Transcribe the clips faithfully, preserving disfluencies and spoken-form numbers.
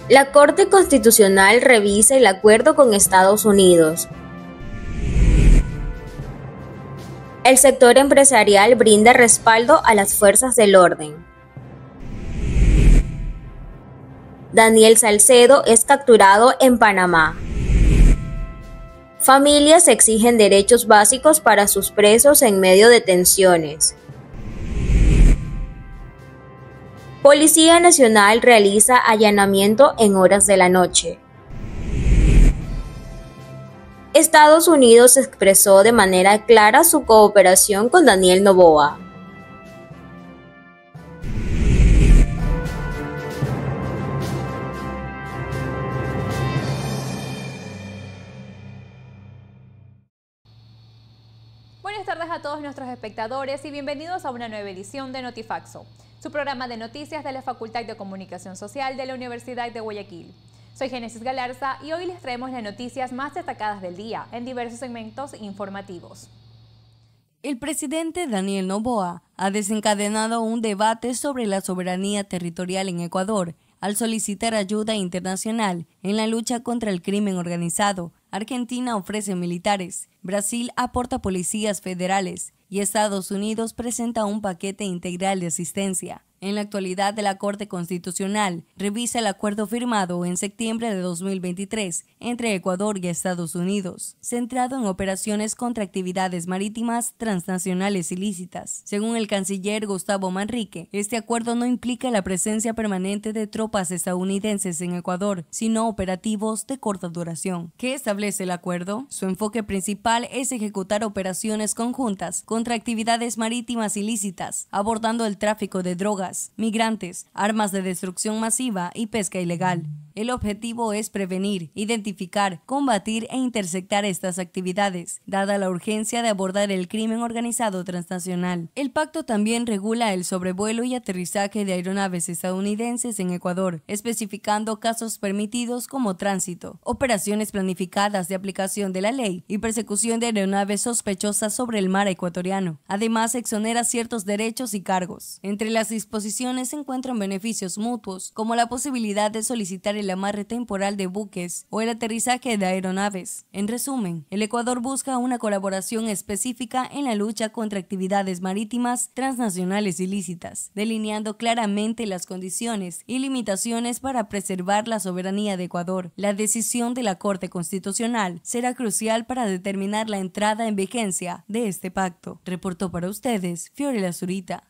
La Corte Constitucional revisa el acuerdo con Estados Unidos. El sector empresarial brinda respaldo a las fuerzas del orden. Daniel Salcedo es capturado en Panamá. Familias exigen derechos básicos para sus presos en medio de tensiones. Policía Nacional realiza allanamiento en horas de la noche. Estados Unidos expresó de manera clara su cooperación con Daniel Noboa. Buenas tardes a todos nuestros espectadores y bienvenidos a una nueva edición de Notifaxo, su programa de noticias de la Facultad de Comunicación Social de la Universidad de Guayaquil. Soy Génesis Galarza y hoy les traemos las noticias más destacadas del día en diversos segmentos informativos. El presidente Daniel Noboa ha desencadenado un debate sobre la soberanía territorial en Ecuador al solicitar ayuda internacional en la lucha contra el crimen organizado. Argentina ofrece militares, Brasil aporta policías federales y Estados Unidos presenta un paquete integral de asistencia. En la actualidad, la Corte Constitucional revisa el acuerdo firmado en septiembre de dos mil veintitrés entre Ecuador y Estados Unidos, centrado en operaciones contra actividades marítimas transnacionales ilícitas. Según el canciller Gustavo Manrique, este acuerdo no implica la presencia permanente de tropas estadounidenses en Ecuador, sino operativos de corta duración. ¿Qué establece el acuerdo? Su enfoque principal es ejecutar operaciones conjuntas contra actividades marítimas ilícitas, abordando el tráfico de drogas, migrantes, armas de destrucción masiva y pesca ilegal. El objetivo es prevenir, identificar, combatir e interceptar estas actividades, dada la urgencia de abordar el crimen organizado transnacional. El pacto también regula el sobrevuelo y aterrizaje de aeronaves estadounidenses en Ecuador, especificando casos permitidos como tránsito, operaciones planificadas de aplicación de la ley y persecución de aeronaves sospechosas sobre el mar ecuatoriano. Además, exonera ciertos derechos y cargos. Entre las disposiciones se encuentran beneficios mutuos, como la posibilidad de solicitar el amarre temporal de buques o el aterrizaje de aeronaves. En resumen, el Ecuador busca una colaboración específica en la lucha contra actividades marítimas transnacionales ilícitas, delineando claramente las condiciones y limitaciones para preservar la soberanía de Ecuador. La decisión de la Corte Constitucional será crucial para determinar la entrada en vigencia de este pacto. Reportó para ustedes Fiorella Zurita.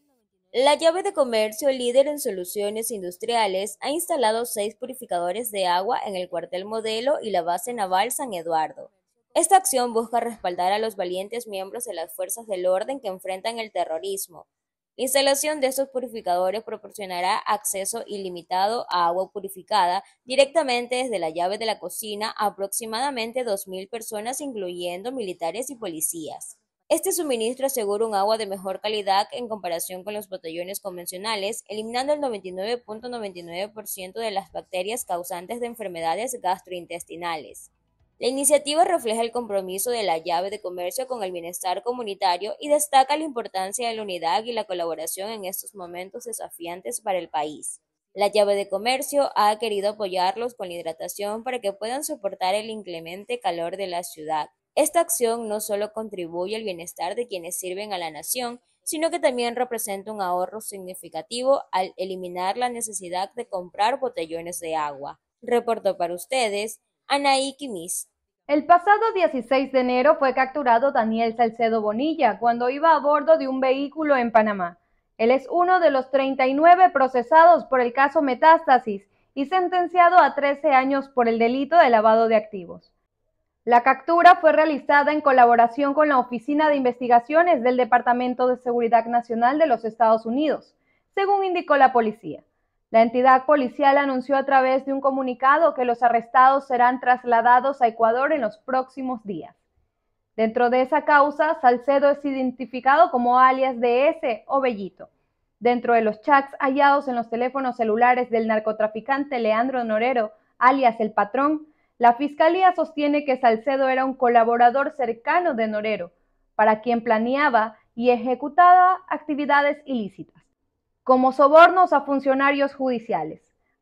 La llave de comercio, líder en soluciones industriales, ha instalado seis purificadores de agua en el cuartel Modelo y la base naval San Eduardo. Esta acción busca respaldar a los valientes miembros de las fuerzas del orden que enfrentan el terrorismo. La instalación de estos purificadores proporcionará acceso ilimitado a agua purificada directamente desde la llave de la cocina a aproximadamente dos mil personas, incluyendo militares y policías. Este suministro asegura un agua de mejor calidad en comparación con los botellones convencionales, eliminando el noventa y nueve punto noventa y nueve por ciento de las bacterias causantes de enfermedades gastrointestinales. La iniciativa refleja el compromiso de la llave de comercio con el bienestar comunitario y destaca la importancia de la unidad y la colaboración en estos momentos desafiantes para el país. La llave de comercio ha querido apoyarlos con la hidratación para que puedan soportar el inclemente calor de la ciudad. Esta acción no solo contribuye al bienestar de quienes sirven a la nación, sino que también representa un ahorro significativo al eliminar la necesidad de comprar botellones de agua. Reportó para ustedes Anaí Quimis. El pasado dieciséis de enero fue capturado Daniel Salcedo Bonilla cuando iba a bordo de un vehículo en Panamá. Él es uno de los treinta y nueve procesados por el caso Metástasis y sentenciado a trece años por el delito de lavado de activos. La captura fue realizada en colaboración con la Oficina de Investigaciones del Departamento de Seguridad Nacional de los Estados Unidos, según indicó la policía. La entidad policial anunció a través de un comunicado que los arrestados serán trasladados a Ecuador en los próximos días. Dentro de esa causa, Salcedo es identificado como alias de ese o Bellito. Dentro de los chats hallados en los teléfonos celulares del narcotraficante Leandro Norero, alias El Patrón, la Fiscalía sostiene que Salcedo era un colaborador cercano de Norero, para quien planeaba y ejecutaba actividades ilícitas, como sobornos a funcionarios judiciales,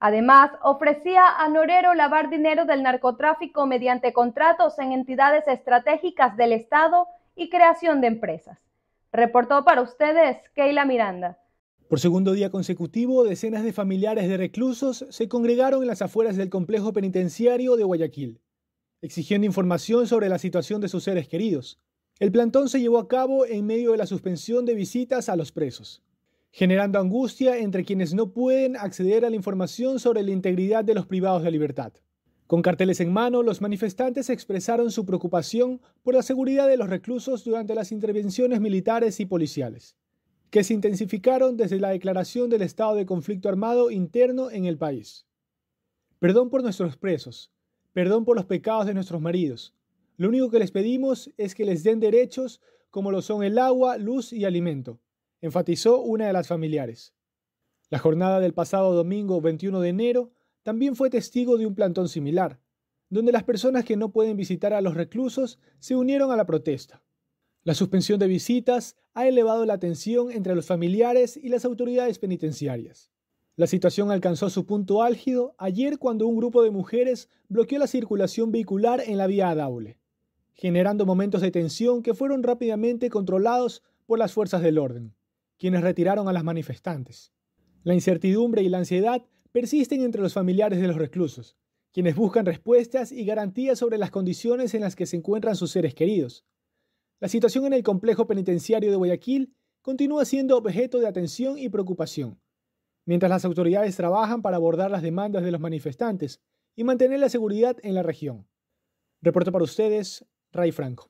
Además, ofrecía a Norero lavar dinero del narcotráfico mediante contratos en entidades estratégicas del Estado y creación de empresas. Reportó para ustedes Keila Miranda. Por segundo día consecutivo, decenas de familiares de reclusos se congregaron en las afueras del complejo penitenciario de Guayaquil, exigiendo información sobre la situación de sus seres queridos. El plantón se llevó a cabo en medio de la suspensión de visitas a los presos, generando angustia entre quienes no pueden acceder a la información sobre la integridad de los privados de libertad. Con carteles en mano, los manifestantes expresaron su preocupación por la seguridad de los reclusos durante las intervenciones militares y policiales, que se intensificaron desde la declaración del estado de conflicto armado interno en el país. Perdón por nuestros presos, perdón por los pecados de nuestros maridos. Lo único que les pedimos es que les den derechos como lo son el agua, luz y alimento, enfatizó una de las familiares. La jornada del pasado domingo veintiuno de enero también fue testigo de un plantón similar, donde las personas que no pueden visitar a los reclusos se unieron a la protesta. La suspensión de visitas ha elevado la tensión entre los familiares y las autoridades penitenciarias. La situación alcanzó su punto álgido ayer cuando un grupo de mujeres bloqueó la circulación vehicular en la vía Daule, generando momentos de tensión que fueron rápidamente controlados por las fuerzas del orden, quienes retiraron a las manifestantes. La incertidumbre y la ansiedad persisten entre los familiares de los reclusos, quienes buscan respuestas y garantías sobre las condiciones en las que se encuentran sus seres queridos. La situación en el complejo penitenciario de Guayaquil continúa siendo objeto de atención y preocupación, mientras las autoridades trabajan para abordar las demandas de los manifestantes y mantener la seguridad en la región. Reporto para ustedes, Ray Franco.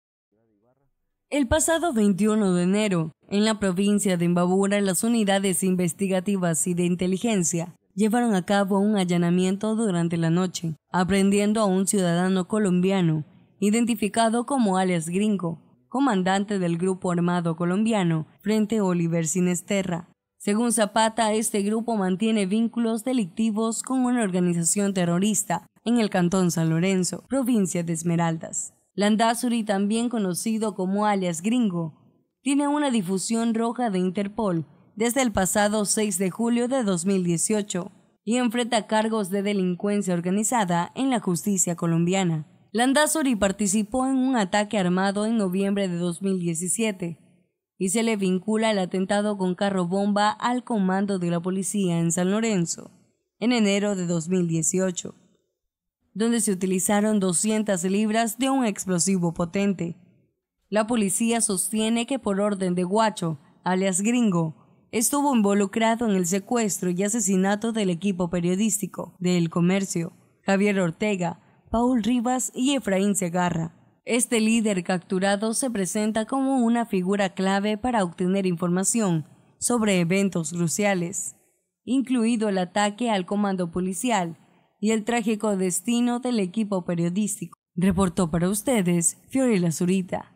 El pasado veintiuno de enero, en la provincia de Imbabura, las unidades investigativas y de inteligencia llevaron a cabo un allanamiento durante la noche, aprehendiendo a un ciudadano colombiano, identificado como alias Gringo, comandante del grupo armado colombiano Frente Oliver Sinesterra. Según Zapata, este grupo mantiene vínculos delictivos con una organización terrorista en el cantón San Lorenzo, provincia de Esmeraldas. Landázuri, también conocido como alias Gringo, tiene una difusión roja de Interpol desde el pasado seis de julio de dos mil dieciocho y enfrenta cargos de delincuencia organizada en la justicia colombiana. Landázuri participó en un ataque armado en noviembre de dos mil diecisiete y se le vincula el atentado con carro bomba al comando de la policía en San Lorenzo en enero de dos mil dieciocho, donde se utilizaron doscientas libras de un explosivo potente. La policía sostiene que por orden de Guacho, alias Gringo, estuvo involucrado en el secuestro y asesinato del equipo periodístico de El Comercio, Javier Ortega, Paul Rivas y Efraín Segarra. Este líder capturado se presenta como una figura clave para obtener información sobre eventos cruciales, incluido el ataque al comando policial y el trágico destino del equipo periodístico. Reportó para ustedes Fiorella Zurita.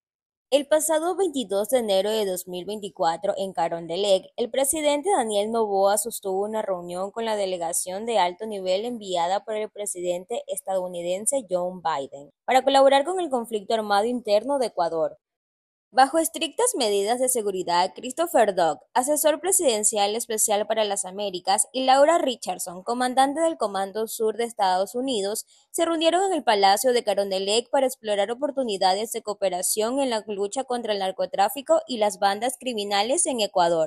El pasado veintidós de enero de dos mil veinticuatro, en Carondelet, el presidente Daniel Noboa sostuvo una reunión con la delegación de alto nivel enviada por el presidente estadounidense Joe Biden para colaborar con el conflicto armado interno de Ecuador. Bajo estrictas medidas de seguridad, Christopher Dock, asesor presidencial especial para las Américas, y Laura Richardson, comandante del Comando Sur de Estados Unidos, se reunieron en el Palacio de Carondelet para explorar oportunidades de cooperación en la lucha contra el narcotráfico y las bandas criminales en Ecuador.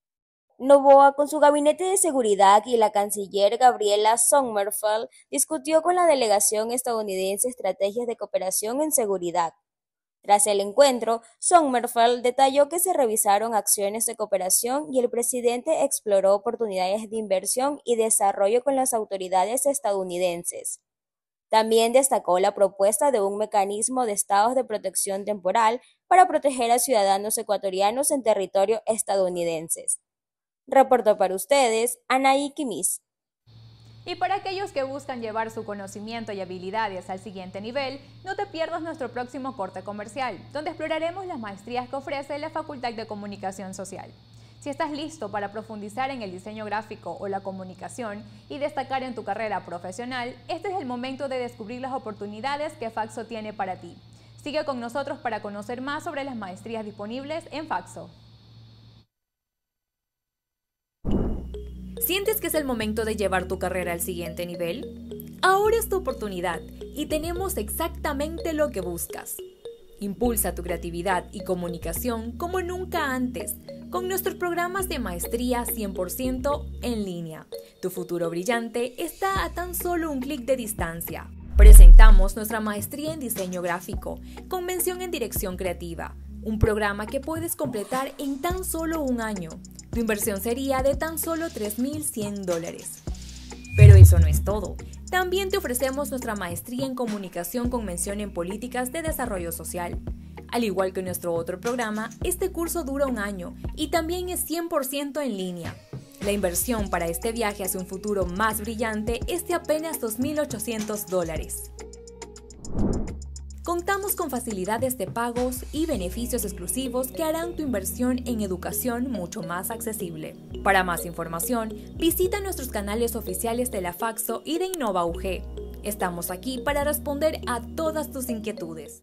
Noboa, con su gabinete de seguridad, y la canciller Gabriela Sommerfeld discutió con la delegación estadounidense estrategias de cooperación en seguridad. Tras el encuentro, Sommerfeld detalló que se revisaron acciones de cooperación y el presidente exploró oportunidades de inversión y desarrollo con las autoridades estadounidenses. También destacó la propuesta de un mecanismo de estados de protección temporal para proteger a ciudadanos ecuatorianos en territorio estadounidenses. Reportó para ustedes Anaí Quimis. Y para aquellos que buscan llevar su conocimiento y habilidades al siguiente nivel, no te pierdas nuestro próximo corte comercial, donde exploraremos las maestrías que ofrece la Facultad de Comunicación Social. Si estás listo para profundizar en el diseño gráfico o la comunicación y destacar en tu carrera profesional, este es el momento de descubrir las oportunidades que Faxo tiene para ti. Sigue con nosotros para conocer más sobre las maestrías disponibles en Faxo. ¿Sientes que es el momento de llevar tu carrera al siguiente nivel? Ahora es tu oportunidad y tenemos exactamente lo que buscas. Impulsa tu creatividad y comunicación como nunca antes con nuestros programas de maestría cien por ciento en línea. Tu futuro brillante está a tan solo un clic de distancia. Presentamos nuestra maestría en diseño gráfico, con mención en dirección creativa, un programa que puedes completar en tan solo un año. Tu inversión sería de tan solo tres mil cien dólares. Pero eso no es todo. También te ofrecemos nuestra maestría en comunicación con mención en políticas de desarrollo social. Al igual que nuestro otro programa, este curso dura un año y también es cien por ciento en línea. La inversión para este viaje hacia un futuro más brillante es de apenas dos mil ochocientos dólares. Contamos con facilidades de pagos y beneficios exclusivos que harán tu inversión en educación mucho más accesible. Para más información, visita nuestros canales oficiales de la Faxo y de Innova U G. Estamos aquí para responder a todas tus inquietudes.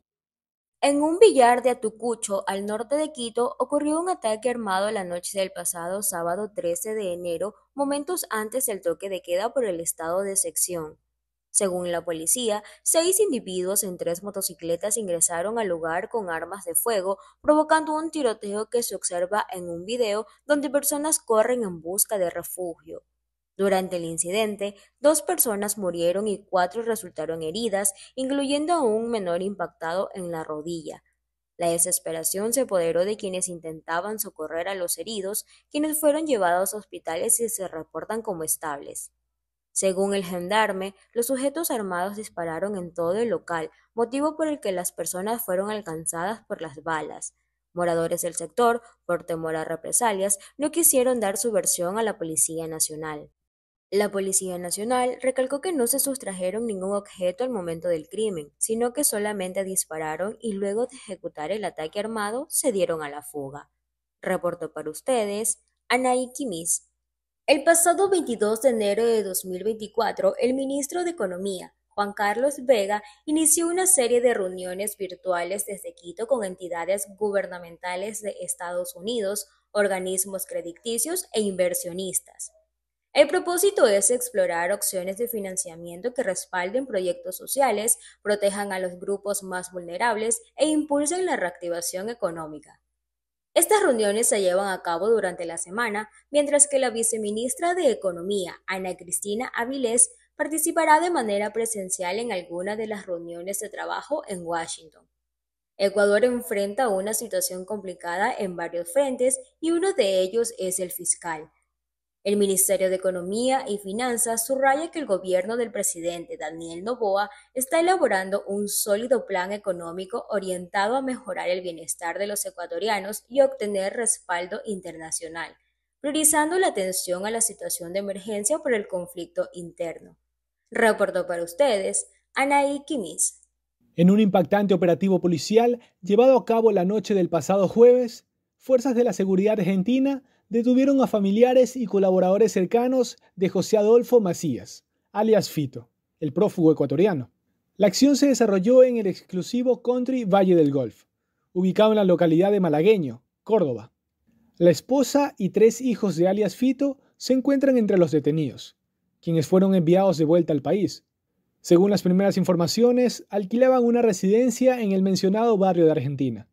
En un billar de Atucucho, al norte de Quito, ocurrió un ataque armado la noche del pasado sábado trece de enero, momentos antes del toque de queda por el estado de excepción. Según la policía, seis individuos en tres motocicletas ingresaron al lugar con armas de fuego, provocando un tiroteo que se observa en un video donde personas corren en busca de refugio. Durante el incidente, dos personas murieron y cuatro resultaron heridas, incluyendo a un menor impactado en la rodilla. La desesperación se apoderó de quienes intentaban socorrer a los heridos, quienes fueron llevados a hospitales y se reportan como estables. Según el gendarme, los sujetos armados dispararon en todo el local, motivo por el que las personas fueron alcanzadas por las balas. Moradores del sector, por temor a represalias, no quisieron dar su versión a la Policía Nacional. La Policía Nacional recalcó que no se sustrajeron ningún objeto al momento del crimen, sino que solamente dispararon y luego de ejecutar el ataque armado se dieron a la fuga. Reportó para ustedes Anaí Quimis. El pasado veintidós de enero de dos mil veinticuatro, el ministro de Economía, Juan Carlos Vega, inició una serie de reuniones virtuales desde Quito con entidades gubernamentales de Estados Unidos, organismos crediticios e inversionistas. El propósito es explorar opciones de financiamiento que respalden proyectos sociales, protejan a los grupos más vulnerables e impulsen la reactivación económica. Estas reuniones se llevan a cabo durante la semana, mientras que la viceministra de Economía, Ana Cristina Avilés, participará de manera presencial en alguna de las reuniones de trabajo en Washington. Ecuador enfrenta una situación complicada en varios frentes y uno de ellos es el fiscal. El Ministerio de Economía y Finanzas subraya que el gobierno del presidente Daniel Noboa está elaborando un sólido plan económico orientado a mejorar el bienestar de los ecuatorianos y obtener respaldo internacional, priorizando la atención a la situación de emergencia por el conflicto interno. Reportó para ustedes Anaí Quimis. En un impactante operativo policial llevado a cabo la noche del pasado jueves, fuerzas de la seguridad argentina detuvieron a familiares y colaboradores cercanos de José Adolfo Macías, alias Fito, el prófugo ecuatoriano. La acción se desarrolló en el exclusivo Country Valle del Golf, ubicado en la localidad de Malagueño, Córdoba. La esposa y tres hijos de alias Fito se encuentran entre los detenidos, quienes fueron enviados de vuelta al país. Según las primeras informaciones, alquilaban una residencia en el mencionado barrio de Argentina.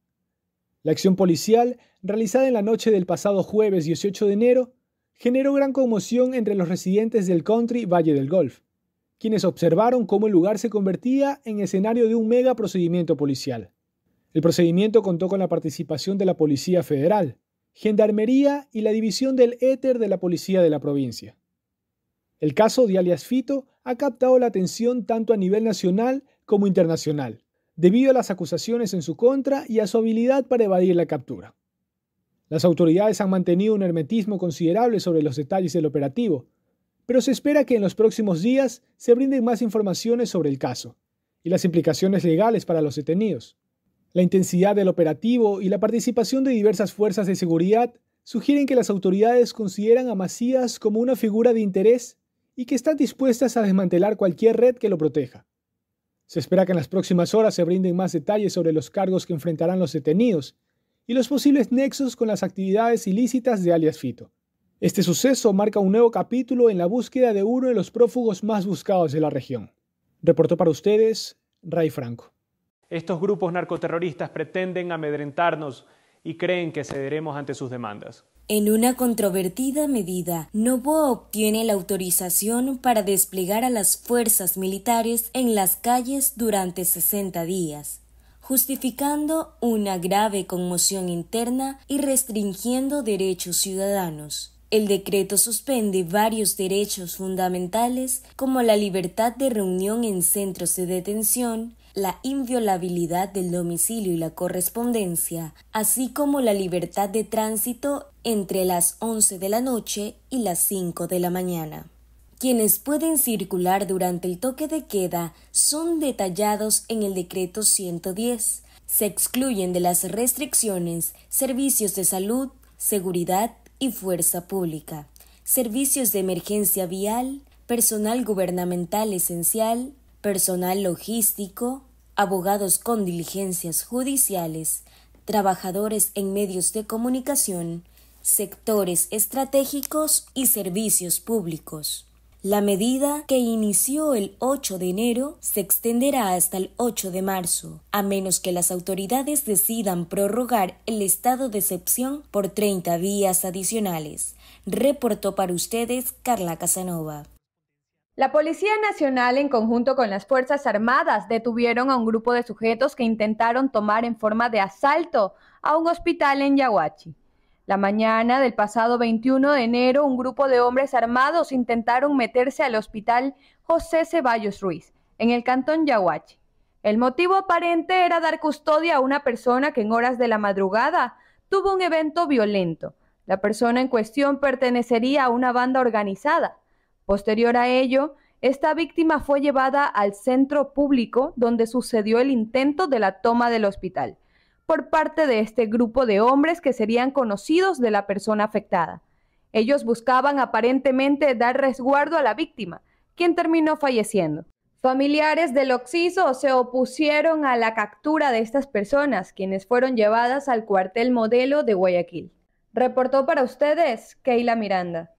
La acción policial, realizada en la noche del pasado jueves dieciocho de enero, generó gran conmoción entre los residentes del Country Valle del Golf, quienes observaron cómo el lugar se convertía en escenario de un mega procedimiento policial. El procedimiento contó con la participación de la Policía Federal, Gendarmería y la División del Éter de la Policía de la provincia. El caso de alias Fito ha captado la atención tanto a nivel nacional como internacional, debido a las acusaciones en su contra y a su habilidad para evadir la captura. Las autoridades han mantenido un hermetismo considerable sobre los detalles del operativo, pero se espera que en los próximos días se brinden más informaciones sobre el caso y las implicaciones legales para los detenidos. La intensidad del operativo y la participación de diversas fuerzas de seguridad sugieren que las autoridades consideran a Macías como una figura de interés y que están dispuestas a desmantelar cualquier red que lo proteja. Se espera que en las próximas horas se brinden más detalles sobre los cargos que enfrentarán los detenidos y los posibles nexos con las actividades ilícitas de alias Fito. Este suceso marca un nuevo capítulo en la búsqueda de uno de los prófugos más buscados de la región. Reportó para ustedes Ray Franco. Estos grupos narcoterroristas pretenden amedrentarnos y creen que cederemos ante sus demandas. En una controvertida medida, Noboa obtiene la autorización para desplegar a las fuerzas militares en las calles durante sesenta días, justificando una grave conmoción interna y restringiendo derechos ciudadanos. El decreto suspende varios derechos fundamentales como la libertad de reunión en centros de detención, la inviolabilidad del domicilio y la correspondencia, así como la libertad de tránsito entre las once de la noche y las cinco de la mañana. Quienes pueden circular durante el toque de queda son detallados en el decreto ciento diez. Se excluyen de las restricciones servicios de salud, seguridad y fuerza pública, servicios de emergencia vial, personal gubernamental esencial, personal logístico, abogados con diligencias judiciales, trabajadores en medios de comunicación, sectores estratégicos y servicios públicos. La medida, que inició el ocho de enero, se extenderá hasta el ocho de marzo, a menos que las autoridades decidan prorrogar el estado de excepción por treinta días adicionales. Reportó para ustedes Carla Casanova. La Policía Nacional, en conjunto con las Fuerzas Armadas, detuvieron a un grupo de sujetos que intentaron tomar en forma de asalto a un hospital en Yaguachi. La mañana del pasado veintiuno de enero, un grupo de hombres armados intentaron meterse al hospital José Ceballos Ruiz, en el cantón Yaguachi. El motivo aparente era dar custodia a una persona que en horas de la madrugada tuvo un evento violento. La persona en cuestión pertenecería a una banda organizada. Posterior a ello, esta víctima fue llevada al centro público donde sucedió el intento de la toma del hospital por parte de este grupo de hombres que serían conocidos de la persona afectada. Ellos buscaban aparentemente dar resguardo a la víctima, quien terminó falleciendo. Familiares del occiso se opusieron a la captura de estas personas, quienes fueron llevadas al cuartel modelo de Guayaquil. Reportó para ustedes Keila Miranda.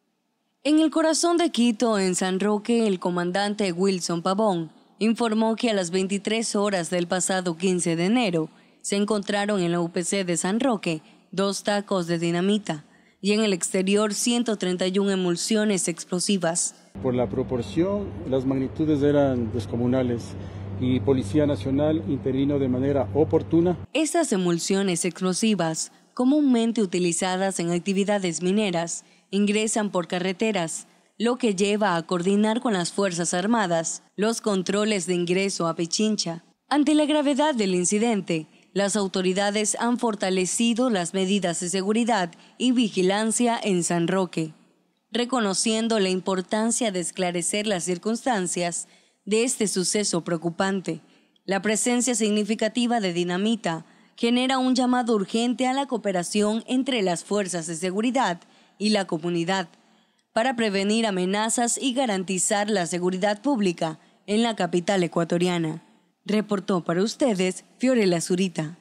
En el corazón de Quito, en San Roque, el comandante Wilson Pavón informó que a las veintitrés horas del pasado quince de enero se encontraron en la U P C de San Roque dos tacos de dinamita y en el exterior ciento treinta y una emulsiones explosivas. Por la proporción, las magnitudes eran descomunales y Policía Nacional intervino de manera oportuna. Estas emulsiones explosivas, comúnmente utilizadas en actividades mineras, ingresan por carreteras, lo que lleva a coordinar con las Fuerzas Armadas los controles de ingreso a Pichincha. Ante la gravedad del incidente, las autoridades han fortalecido las medidas de seguridad y vigilancia en San Roque, reconociendo la importancia de esclarecer las circunstancias de este suceso preocupante. La presencia significativa de dinamita genera un llamado urgente a la cooperación entre las fuerzas de seguridad y la comunidad para prevenir amenazas y garantizar la seguridad pública en la capital ecuatoriana. Reportó para ustedes Fiorella Zurita.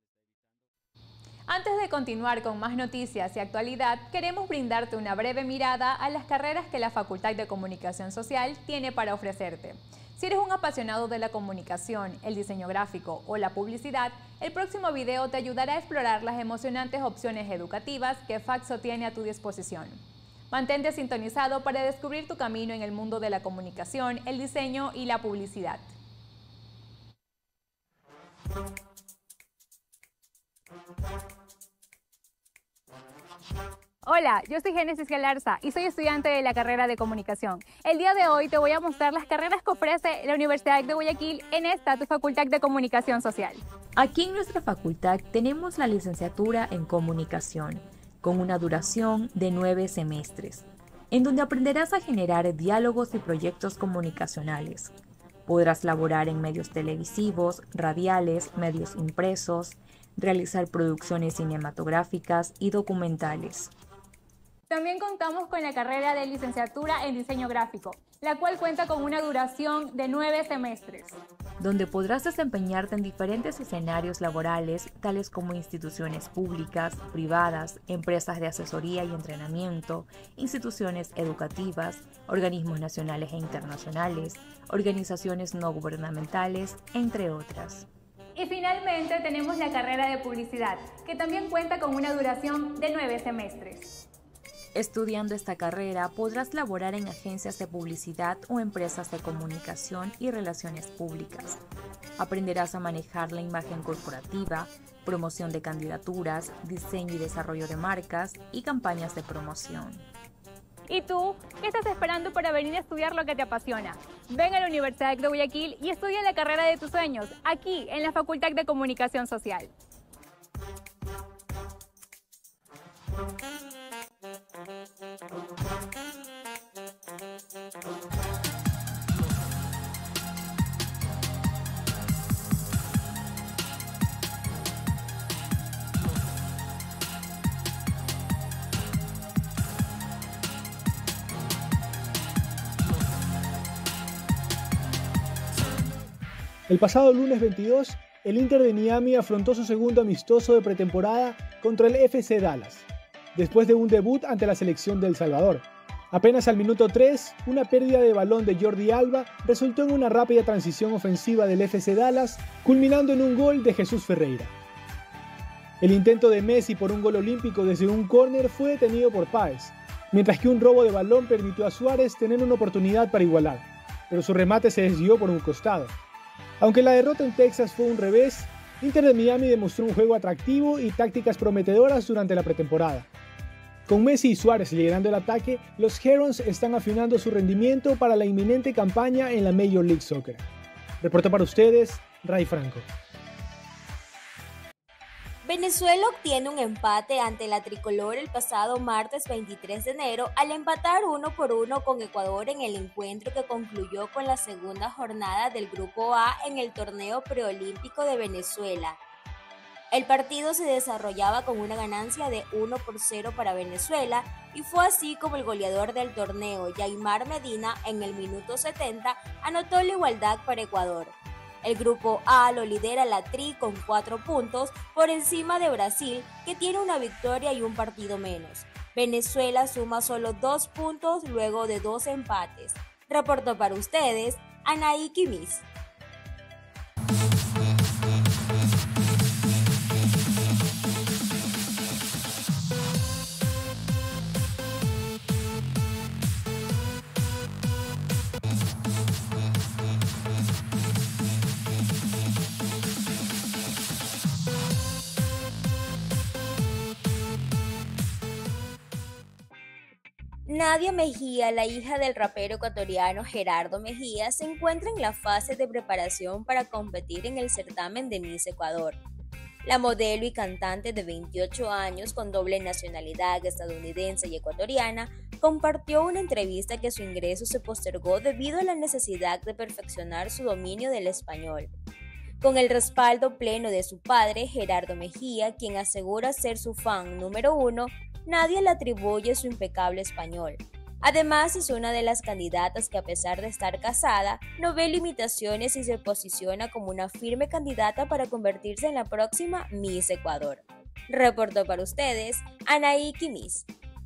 Antes de continuar con más noticias y actualidad, queremos brindarte una breve mirada a las carreras que la Facultad de Comunicación Social tiene para ofrecerte. Si eres un apasionado de la comunicación, el diseño gráfico o la publicidad, el próximo video te ayudará a explorar las emocionantes opciones educativas que Faxo tiene a tu disposición. Mantente sintonizado para descubrir tu camino en el mundo de la comunicación, el diseño y la publicidad. Hola, yo soy Génesis Galarza y soy estudiante de la carrera de comunicación. El día de hoy te voy a mostrar las carreras que ofrece la Universidad de Guayaquil en esta, tu Facultad de Comunicación Social. Aquí en nuestra facultad tenemos la licenciatura en comunicación, con una duración de nueve semestres, en donde aprenderás a generar diálogos y proyectos comunicacionales. Podrás laborar en medios televisivos, radiales, medios impresos, realizar producciones cinematográficas y documentales. También contamos con la carrera de licenciatura en diseño gráfico, la cual cuenta con una duración de nueve semestres. Donde podrás desempeñarte en diferentes escenarios laborales, tales como instituciones públicas, privadas, empresas de asesoría y entrenamiento, instituciones educativas, organismos nacionales e internacionales, organizaciones no gubernamentales, entre otras. Y finalmente tenemos la carrera de publicidad, que también cuenta con una duración de nueve semestres. Estudiando esta carrera podrás laborar en agencias de publicidad o empresas de comunicación y relaciones públicas. Aprenderás a manejar la imagen corporativa, promoción de candidaturas, diseño y desarrollo de marcas y campañas de promoción. ¿Y tú? ¿Qué estás esperando para venir a estudiar lo que te apasiona? Ven a la Universidad de Guayaquil y estudia la carrera de tus sueños, aquí en la Facultad de Comunicación Social. El pasado lunes veintidós, el Inter de Miami afrontó su segundo amistoso de pretemporada contra el F C Dallas, después de un debut ante la selección de El Salvador. Apenas al minuto tres, una pérdida de balón de Jordi Alba resultó en una rápida transición ofensiva del F C Dallas, culminando en un gol de Jesús Ferreira. El intento de Messi por un gol olímpico desde un córner fue detenido por Páez, mientras que un robo de balón permitió a Suárez tener una oportunidad para igualar, pero su remate se desvió por un costado. Aunque la derrota en Texas fue un revés, Inter de Miami demostró un juego atractivo y tácticas prometedoras durante la pretemporada. Con Messi y Suárez liderando el ataque, los Herons están afinando su rendimiento para la inminente campaña en la Major League Soccer. Reportó para ustedes, Ray Franco. Venezuela obtiene un empate ante la tricolor el pasado martes veintitrés de enero al empatar uno por uno con Ecuador en el encuentro que concluyó con la segunda jornada del Grupo A en el torneo preolímpico de Venezuela. El partido se desarrollaba con una ganancia de uno por cero para Venezuela y fue así como el goleador del torneo, Yaimar Medina, en el minuto setenta anotó la igualdad para Ecuador. El Grupo A lo lidera la Tri con cuatro puntos por encima de Brasil, que tiene una victoria y un partido menos. Venezuela suma solo dos puntos luego de dos empates. Reportó para ustedes, Anaí Quimis. Nadia Mejía, la hija del rapero ecuatoriano Gerardo Mejía, se encuentra en la fase de preparación para competir en el certamen de Miss Ecuador. La modelo y cantante de veintiocho años con doble nacionalidad estadounidense y ecuatoriana compartió una entrevista que su ingreso se postergó debido a la necesidad de perfeccionar su dominio del español. Con el respaldo pleno de su padre, Gerardo Mejía, quien asegura ser su fan número uno, Nadia le atribuye su impecable español. Además, es una de las candidatas que, a pesar de estar casada, no ve limitaciones y se posiciona como una firme candidata para convertirse en la próxima Miss Ecuador. Reportó para ustedes, Anaí Quimis.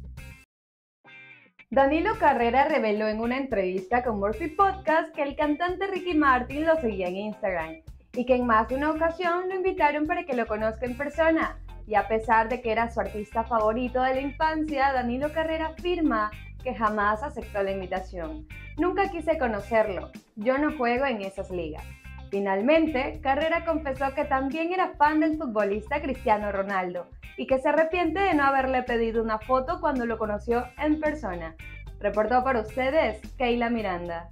Danilo Carrera reveló en una entrevista con Murphy Podcast que el cantante Ricky Martin lo seguía en Instagram y que en más de una ocasión lo invitaron para que lo conozca en persona. Y a pesar de que era su artista favorito de la infancia, Danilo Carrera afirma que jamás aceptó la invitación. Nunca quise conocerlo, yo no juego en esas ligas. Finalmente, Carrera confesó que también era fan del futbolista Cristiano Ronaldo y que se arrepiente de no haberle pedido una foto cuando lo conoció en persona. Reportó para ustedes, Keila Miranda.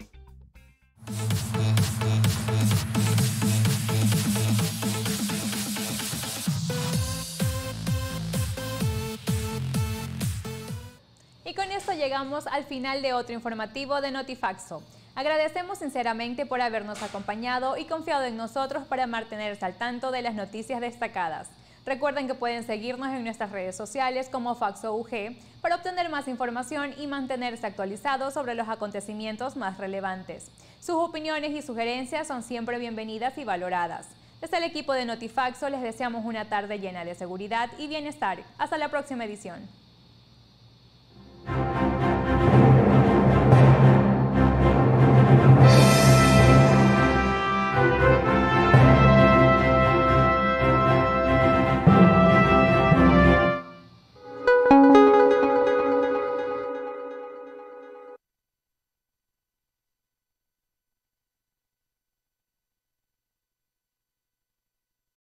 Y con esto llegamos al final de otro informativo de Notifaxo. Agradecemos sinceramente por habernos acompañado y confiado en nosotros para mantenerse al tanto de las noticias destacadas. Recuerden que pueden seguirnos en nuestras redes sociales como Faxo U G para obtener más información y mantenerse actualizados sobre los acontecimientos más relevantes. Sus opiniones y sugerencias son siempre bienvenidas y valoradas. Desde el equipo de Notifaxo les deseamos una tarde llena de seguridad y bienestar. Hasta la próxima edición.